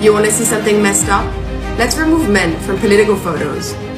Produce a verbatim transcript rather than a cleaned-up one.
You want to see something messed up? Let's remove men from political photos.